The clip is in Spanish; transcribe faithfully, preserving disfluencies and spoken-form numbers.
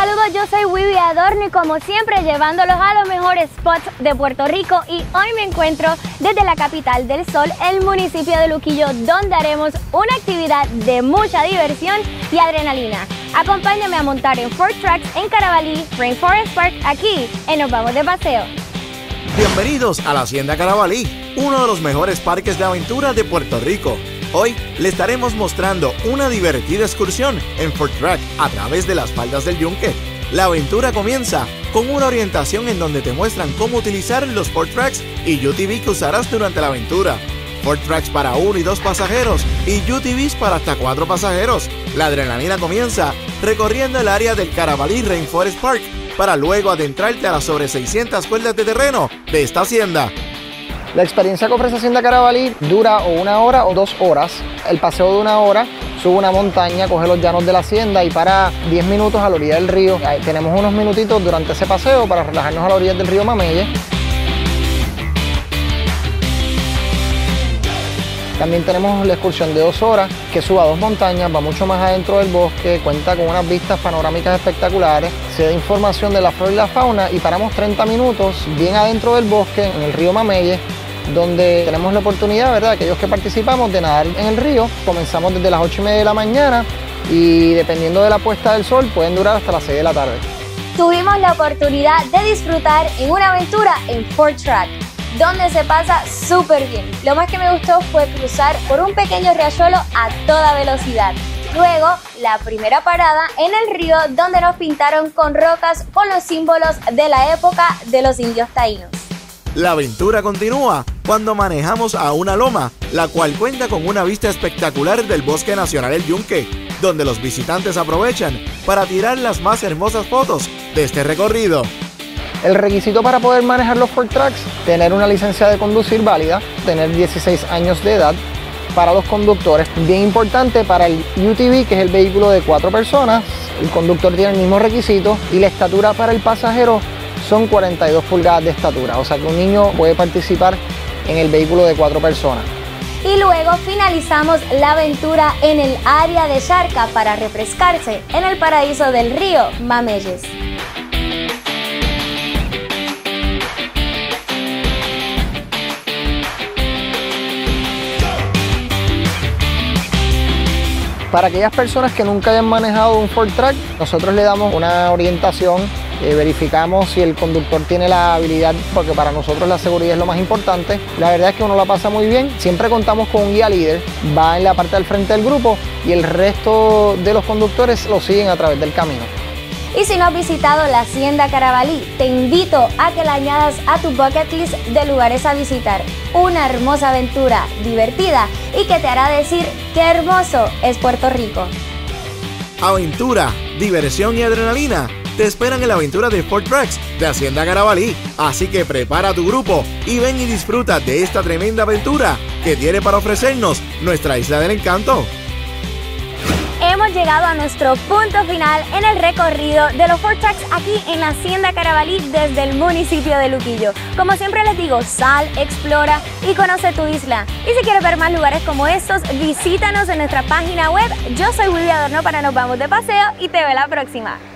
Saludos, yo soy Wibi Adorno y como siempre llevándolos a los mejores spots de Puerto Rico, y hoy me encuentro desde la capital del sol, el municipio de Luquillo, donde haremos una actividad de mucha diversión y adrenalina. Acompáñame a montar en Ford Trucks en Carabalí, Rainforest Park, aquí en Nos Vamos de Paseo. Bienvenidos a la Hacienda Carabalí, uno de los mejores parques de aventura de Puerto Rico. Hoy le estaremos mostrando una divertida excursión en Ford Truck a través de las faldas del Yunque. La aventura comienza con una orientación en donde te muestran cómo utilizar los Ford Trucks y U T V que usarás durante la aventura. Ford Trucks para uno y dos pasajeros y U T Vs para hasta cuatro pasajeros. La adrenalina comienza recorriendo el área del Carabalí Rainforest Park para luego adentrarte a las sobre seiscientas cuerdas de terreno de esta hacienda. La experiencia que ofrece Hacienda Carabalí dura o una hora o dos horas. El paseo de una hora, sube una montaña, coge los llanos de la hacienda y para diez minutos a la orilla del río. Ahí tenemos unos minutitos durante ese paseo para relajarnos a la orilla del río Mamelle. También tenemos la excursión de dos horas que sube a dos montañas, va mucho más adentro del bosque, cuenta con unas vistas panorámicas espectaculares, se da información de la flora y la fauna y paramos treinta minutos bien adentro del bosque en el río Mamelle, donde tenemos la oportunidad, ¿verdad?, aquellos que participamos de nadar en el río. Comenzamos desde las ocho y media de la mañana y dependiendo de la puesta del sol pueden durar hasta las seis de la tarde. Tuvimos la oportunidad de disfrutar en una aventura en Ford Truck, donde se pasa súper bien. Lo más que me gustó fue cruzar por un pequeño riachuelo a toda velocidad. Luego, la primera parada en el río, donde nos pintaron con rocas con los símbolos de la época de los indios taínos. La aventura continúa cuando manejamos a una loma, la cual cuenta con una vista espectacular del Bosque Nacional El Yunque, donde los visitantes aprovechan para tirar las más hermosas fotos de este recorrido. El requisito para poder manejar los Ford Trucks: tener una licencia de conducir válida, tener dieciséis años de edad para los conductores. Bien importante para el U T V, que es el vehículo de cuatro personas, el conductor tiene el mismo requisito y la estatura para el pasajero son cuarenta y dos pulgadas de estatura, o sea que un niño puede participar en el vehículo de cuatro personas. Y luego finalizamos la aventura en el área de charca para refrescarse en el paraíso del río Mamelles. Para aquellas personas que nunca hayan manejado un Ford Truck, nosotros le damos una orientación, eh, verificamos si el conductor tiene la habilidad, porque para nosotros la seguridad es lo más importante. La verdad es que uno la pasa muy bien, siempre contamos con un guía líder, va en la parte del frente del grupo y el resto de los conductores lo siguen a través del camino. Y si no has visitado la Hacienda Carabalí, te invito a que la añadas a tu bucket list de lugares a visitar. Una hermosa aventura divertida y que te hará decir qué hermoso es Puerto Rico. Aventura, diversión y adrenalina te esperan en la aventura de Ford Trucks de Hacienda Carabalí. Así que prepara tu grupo y ven y disfruta de esta tremenda aventura que tiene para ofrecernos nuestra Isla del Encanto. Hemos llegado a nuestro punto final en el recorrido de los Ford Trucks aquí en la Hacienda Carabalí desde el municipio de Luquillo. Como siempre les digo, sal, explora y conoce tu isla. Y si quieres ver más lugares como estos, visítanos en nuestra página web. Yo soy Wibi Adorno para Nos Vamos de Paseo y te veo la próxima.